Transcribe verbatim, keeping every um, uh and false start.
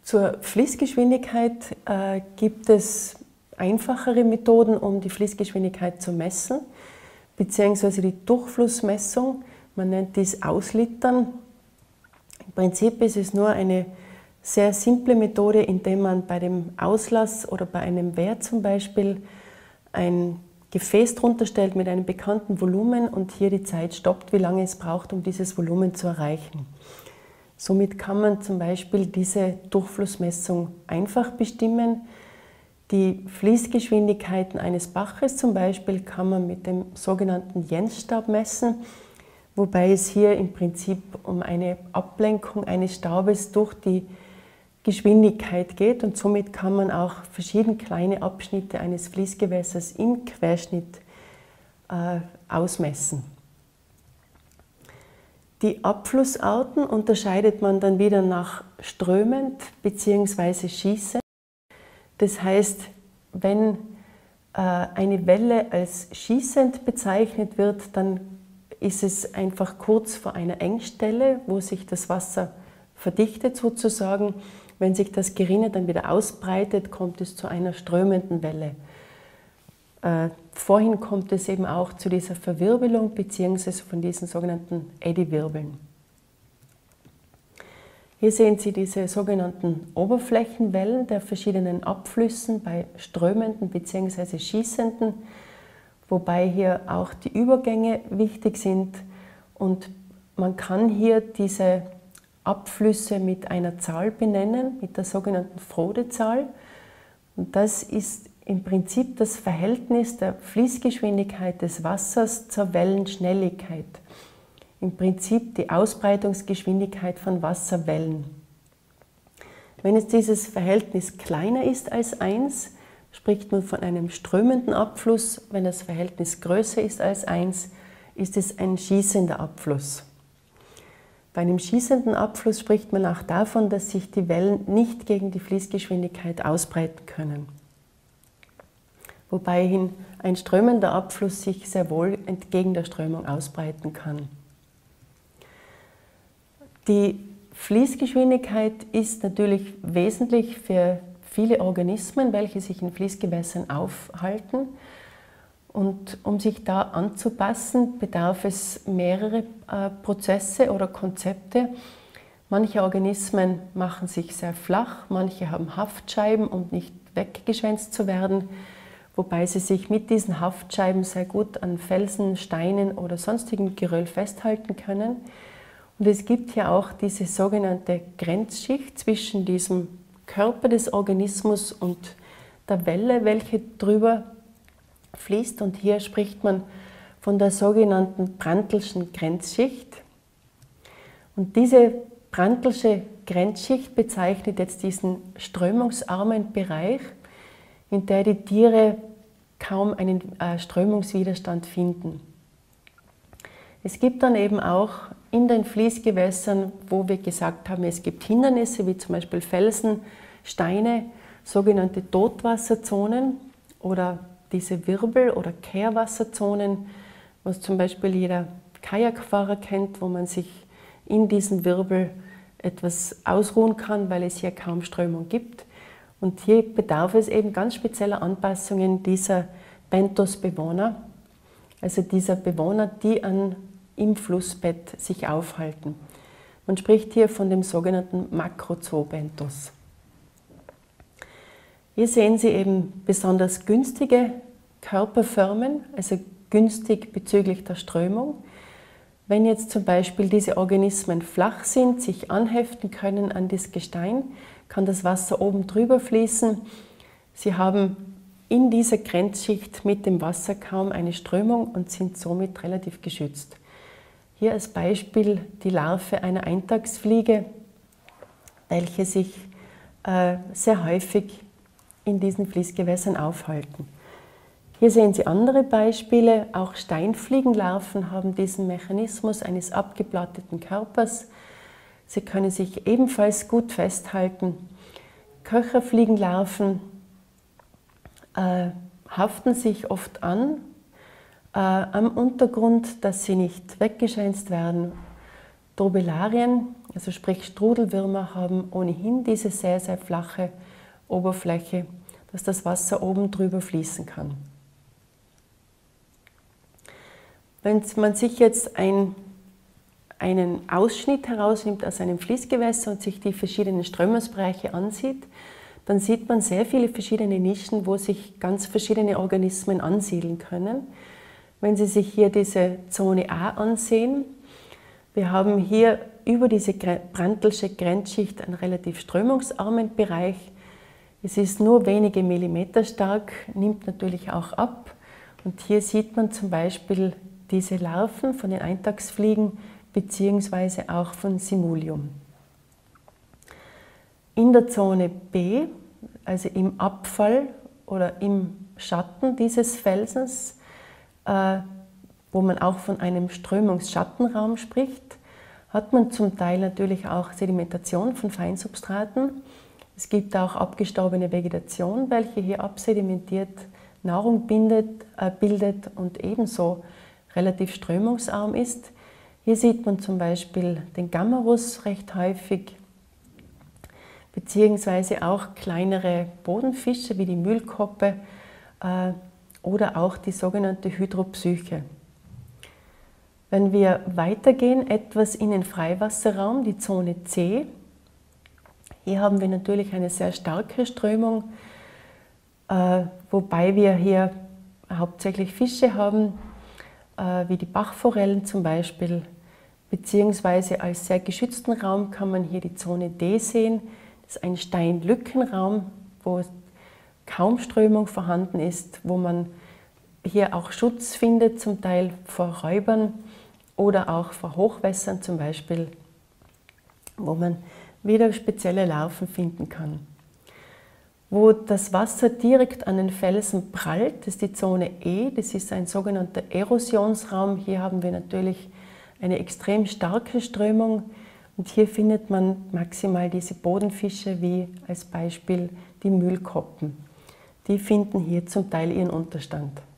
Zur Fließgeschwindigkeit äh, gibt es einfachere Methoden, um die Fließgeschwindigkeit zu messen, beziehungsweise die Durchflussmessung. Man nennt dies Auslitern. Im Prinzip ist es nur eine sehr simple Methode, indem man bei dem Auslass oder bei einem Wert zum Beispiel ein Gefäß drunter stellt mit einem bekannten Volumen und hier die Zeit stoppt, wie lange es braucht, um dieses Volumen zu erreichen. Somit kann man zum Beispiel diese Durchflussmessung einfach bestimmen. Die Fließgeschwindigkeiten eines Baches zum Beispiel kann man mit dem sogenannten Jensstab messen, wobei es hier im Prinzip um eine Ablenkung eines Stabes durch die Geschwindigkeit geht und somit kann man auch verschiedene kleine Abschnitte eines Fließgewässers im Querschnitt äh, ausmessen. Die Abflussarten unterscheidet man dann wieder nach strömend bzw. schießend. Das heißt, wenn äh, eine Welle als schießend bezeichnet wird, dann ist es einfach kurz vor einer Engstelle, wo sich das Wasser verdichtet sozusagen. Wenn sich das Gerinne dann wieder ausbreitet, kommt es zu einer strömenden Welle. Äh, vorhin kommt es eben auch zu dieser Verwirbelung bzw. von diesen sogenannten Eddywirbeln. Hier sehen Sie diese sogenannten Oberflächenwellen der verschiedenen Abflüssen bei strömenden bzw. schießenden, wobei hier auch die Übergänge wichtig sind und man kann hier diese Abflüsse mit einer Zahl benennen, mit der sogenannten Frodezahl. Und das ist im Prinzip das Verhältnis der Fließgeschwindigkeit des Wassers zur Wellenschnelligkeit. Im Prinzip die Ausbreitungsgeschwindigkeit von Wasserwellen. Wenn jetzt dieses Verhältnis kleiner ist als eins, spricht man von einem strömenden Abfluss. Wenn das Verhältnis größer ist als eins, ist es ein schießender Abfluss. Bei einem schießenden Abfluss spricht man auch davon, dass sich die Wellen nicht gegen die Fließgeschwindigkeit ausbreiten können. Wobei hin ein strömender Abfluss sich sehr wohl entgegen der Strömung ausbreiten kann. Die Fließgeschwindigkeit ist natürlich wesentlich für viele Organismen, welche sich in Fließgewässern aufhalten. Und um sich da anzupassen, bedarf es mehrere äh, Prozesse oder Konzepte. Manche Organismen machen sich sehr flach, manche haben Haftscheiben, um nicht weggeschwänzt zu werden, wobei sie sich mit diesen Haftscheiben sehr gut an Felsen, Steinen oder sonstigem Geröll festhalten können. Und es gibt hier auch diese sogenannte Grenzschicht zwischen diesem Körper des Organismus und der Welle, welche drüber fließt. Und hier spricht man von der sogenannten Prandtlschen Grenzschicht. Und diese Prandtlsche Grenzschicht bezeichnet jetzt diesen strömungsarmen Bereich, in der die Tiere kaum einen äh, Strömungswiderstand finden. Es gibt dann eben auch in den Fließgewässern, wo wir gesagt haben, es gibt Hindernisse, wie zum Beispiel Felsen, Steine, sogenannte Totwasserzonen oder diese Wirbel- oder Kehrwasserzonen, was zum Beispiel jeder Kajakfahrer kennt, wo man sich in diesen Wirbel etwas ausruhen kann, weil es hier kaum Strömung gibt. Und hier bedarf es eben ganz spezieller Anpassungen dieser Benthos-Bewohner, also dieser Bewohner, die an, im Flussbett sich aufhalten. Man spricht hier von dem sogenannten Makrozoobenthos. Hier sehen Sie eben besonders günstige Körperformen, also günstig bezüglich der Strömung. Wenn jetzt zum Beispiel diese Organismen flach sind, sich anheften können an das Gestein, kann das Wasser oben drüber fließen. Sie haben in dieser Grenzschicht mit dem Wasser kaum eine Strömung und sind somit relativ geschützt. Hier als Beispiel die Larve einer Eintagsfliege, welche sich äh, sehr häufig in diesen Fließgewässern aufhalten. Hier sehen Sie andere Beispiele. Auch Steinfliegenlarven haben diesen Mechanismus eines abgeplatteten Körpers. Sie können sich ebenfalls gut festhalten. Köcherfliegenlarven äh, haften sich oft an äh, am Untergrund, dass sie nicht weggeschwänzt werden. Drobellarien, also sprich Strudelwürmer, haben ohnehin diese sehr, sehr flache Oberfläche, dass das Wasser oben drüber fließen kann. Wenn man sich jetzt ein, einen Ausschnitt herausnimmt aus einem Fließgewässer und sich die verschiedenen Strömungsbereiche ansieht, dann sieht man sehr viele verschiedene Nischen, wo sich ganz verschiedene Organismen ansiedeln können. Wenn Sie sich hier diese Zone A ansehen, wir haben hier über diese Brandtlsche Grenzschicht einen relativ strömungsarmen Bereich. Es ist nur wenige Millimeter stark, nimmt natürlich auch ab. Und hier sieht man zum Beispiel diese Larven von den Eintagsfliegen bzw. auch von Simulium. In der Zone B, also im Abfall oder im Schatten dieses Felsens, äh, wo man auch von einem Strömungsschattenraum spricht, hat man zum Teil natürlich auch Sedimentation von Feinsubstraten. Es gibt auch abgestorbene Vegetation, welche hier absedimentiert Nahrung bindet, äh, bildet und ebenso relativ strömungsarm ist. Hier sieht man zum Beispiel den Gammarus recht häufig, beziehungsweise auch kleinere Bodenfische wie die Mühlkoppe äh, oder auch die sogenannte Hydropsyche. Wenn wir weitergehen, etwas in den Freiwasserraum, die Zone C, hier haben wir natürlich eine sehr starke Strömung, äh, wobei wir hier hauptsächlich Fische haben, äh, wie die Bachforellen zum Beispiel, beziehungsweise als sehr geschützten Raum kann man hier die Zone D sehen. Das ist ein Steinlückenraum, wo kaum Strömung vorhanden ist, wo man hier auch Schutz findet, zum Teil vor Räubern oder auch vor Hochwässern zum Beispiel, wo man wieder spezielle Larven finden kann. Wo das Wasser direkt an den Felsen prallt, das ist die Zone E, das ist ein sogenannter Erosionsraum. Hier haben wir natürlich eine extrem starke Strömung und hier findet man maximal diese Bodenfische wie als Beispiel die Mühlkoppen. Die finden hier zum Teil ihren Unterstand.